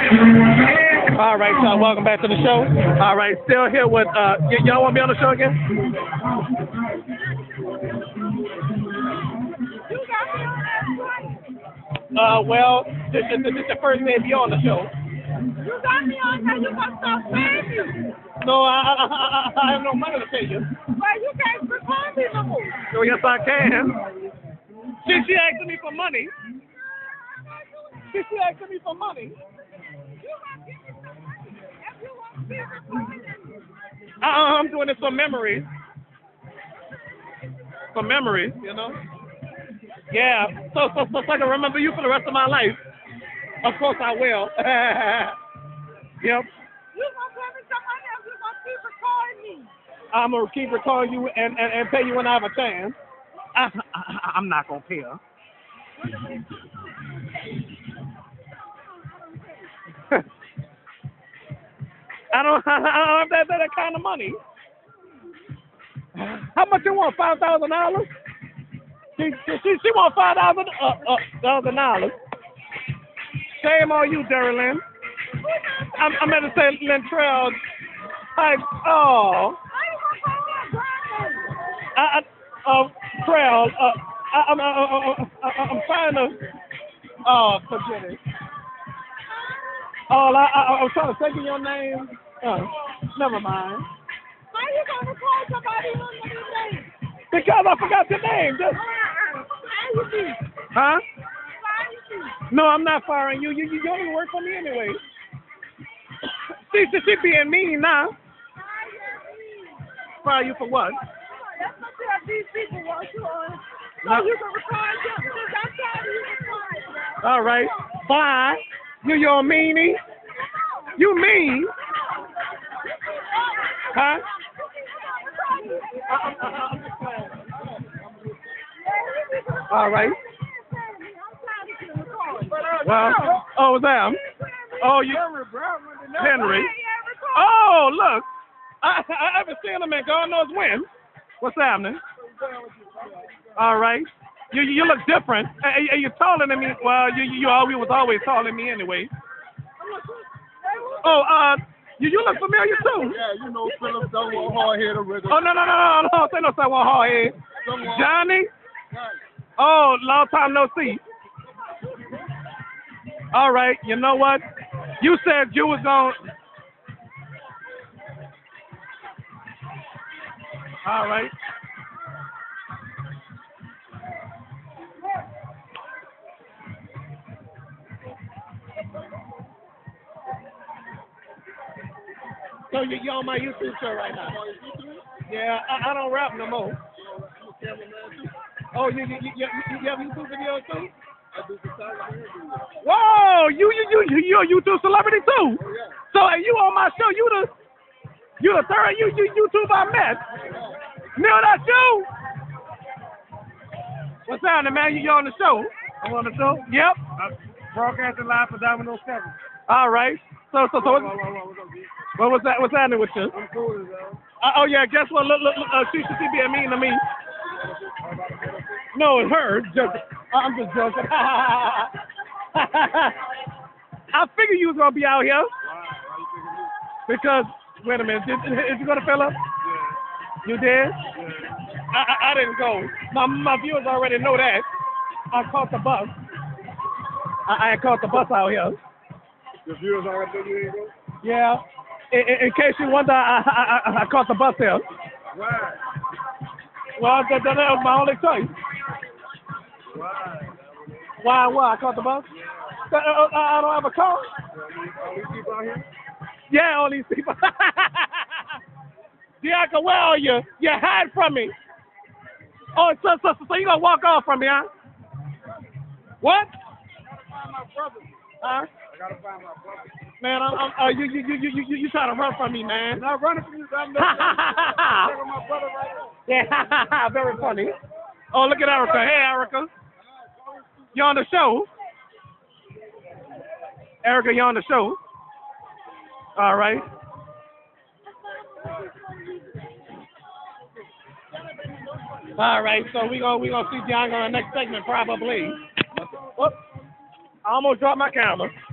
All right, y'all. Welcome back to the show. All right, still here with y'all want to be on the show again? Well, this is the first day to be on the show. You got me on there. You must stop paying me. No, I have no money to pay you. Well, you can't record me no more. Oh, yes, I can. She asking me for money. She asking me for money. You gonna give me some money if you want to be recorded. I'm doing this for memories. For memories, you know. Yeah. So I can remember you for the rest of my life. Of course I will. Yep. You gonna give me some money if you gonna keep recording me. I'm gonna keep recording you and pay you when I have a chance. I'm not gonna pay her. I don't have that kind of money. How much you want? $5,000? She want $5,000. Shame on you, Darylyn. I'm at the say Lentrell type. Oh. Trail. I'm trying to. Oh, forget it. Oh, I was trying to think of your name. Never mind. How you gonna call somebody on your name? Because I forgot your name. Just... Huh? No, I'm not firing you. You don't even work for me anyway. She being mean now. Fire you for what? That's what these people want you on. So you can record them. That's how you record. All right. Fine. You're a meanie. You mean? Huh? All right. Well, oh, them. Oh, you. Henry. Oh, look. I haven't seen him in God knows when. What's happening? All right. You look different. You're taller than me. Well, you was always taller than me anyway. Oh, you look familiar too. Yeah, you know Philip Dunwell hard-headed original. Oh, no. Say no someone hard-head. Johnny? Oh, long time no see. All right, you know what? You said you was going. All right. So you're on my YouTube show right now? Yeah, I don't rap no more. Oh, you have YouTube videos too? I do photography. Whoa, you're a YouTube celebrity too. So you on my show? You the third YouTube I met. Neil, that's you. What's happening, man? You on the show? I'm on the show. Yep. I'm broadcasting live for Domino 7. All right. So what's that? What's happening with you? I'm cool, Oh yeah. Guess what? Look. She being mean to me. No, it's her. I'm just joking. I figured you was gonna be out here. Because wait a minute, is you gonna fill up? Yeah. You did? Yeah. I didn't go. My viewers already know that. I caught the bus. I caught the bus out here. The viewers already know you ain't go? Yeah. In case you wonder, I caught the bus here. Why? Well, that was my only choice. Why? Why? I caught the bus? I don't have a car. All these people out here? Yeah, all these people. Diaka, where are you? You hide from me. Oh, so you gonna walk off from me, huh? What? Find my brother. Huh? I gotta find my brother. Man, you trying to run from me, man. I'm not running from you. I'm my brother right now. Yeah, very funny. Oh, look at Erica. Hey, Erica. You on the show? Erica, you on the show? All right. All right, so we gonna see Bianca on the next segment probably. Whoop. I almost dropped my camera.